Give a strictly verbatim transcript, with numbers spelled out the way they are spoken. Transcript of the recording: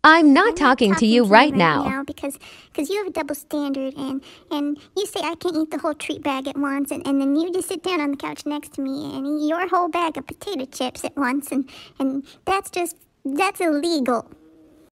I'm not I'm not talking to talking you to right you right now. now because because you have a double standard, and and you say I can't eat the whole treat bag at once, and, and then you just sit down on the couch next to me and eat your whole bag of potato chips at once, and and that's just that's illegal.